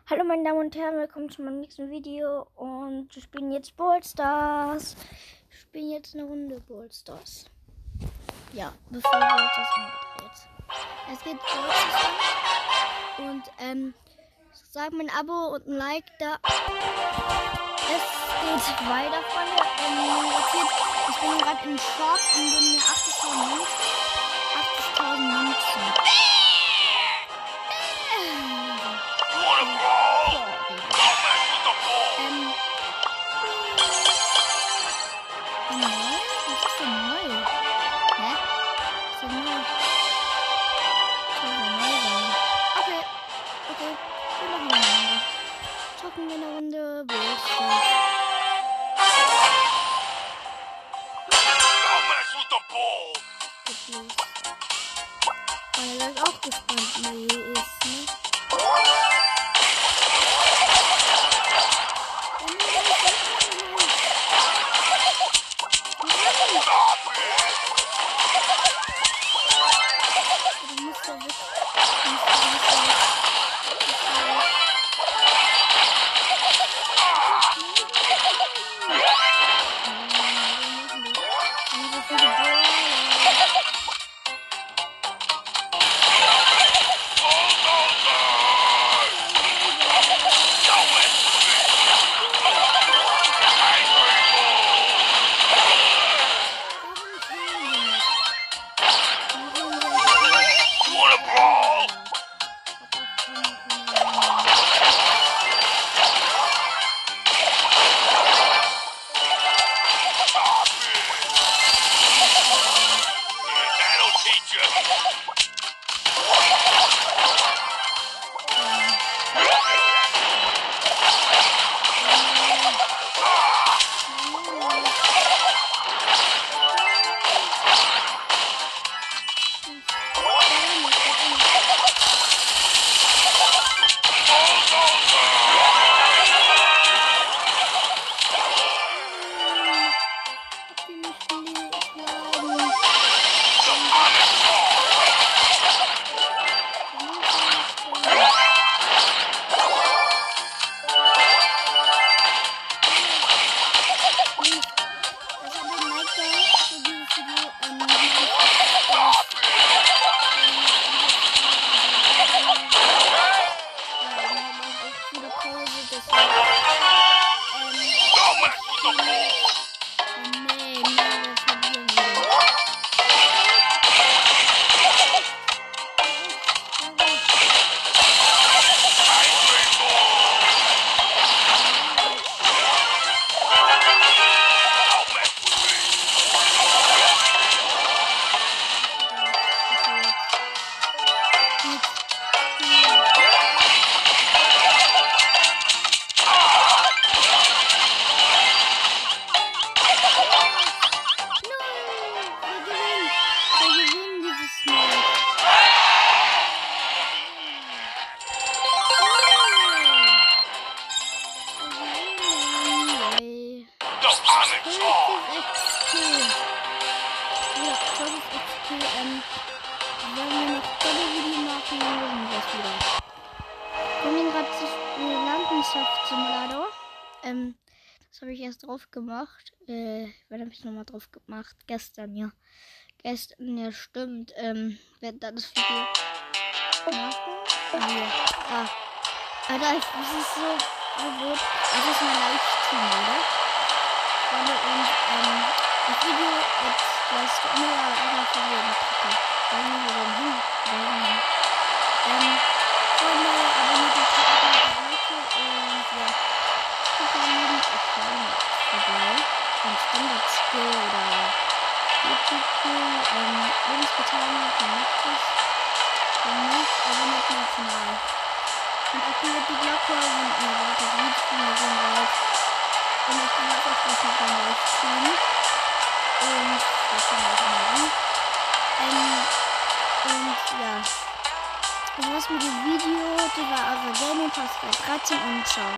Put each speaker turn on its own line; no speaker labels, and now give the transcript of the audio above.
Hallo meine Damen und Herren, willkommen zu meinem nächsten Video und wir spielen jetzt Brawl Stars. Wir spielen jetzt eine Runde Brawl Stars. Ja, bevor Brawl Stars jetzt. Es geht Brawl Stars und sagt mir ein Abo und ein Like da. Es geht weiter, Freunde. Ich bin gerade im Shop und bin mir 80.000 Münzen. Zocken wir eine Runde Brawl Stars. Weil er ist auch gespannt, wie er ist, ne? Du musst da weg. Landwirtschaftssimulator. Das habe ich erst drauf gemacht. Wann habe ich nochmal drauf gemacht? Gestern, ja. Gestern, ja, stimmt. Wer da das Video machen? Alter, das ist so gut. Das ist mein Livestream, oder? Und das Video jetzt gleich nur einer verlieren. Freunde, abonniert die Seite und ja, guckt da neben vorbei. Und Standard Skill oder YouTube Lebensbeteiligung connected. Wenn nicht, abonniert mein Kanal. Und aktiviert die Glocke, wenn ihr weiter Videos sehen wollt. Und ich kann auch gleich mit dem Livestream. Und das kann ich auch machen. Und ja. Das war's mit dem Video. Das war eure Gaming Pascal 13 und ciao.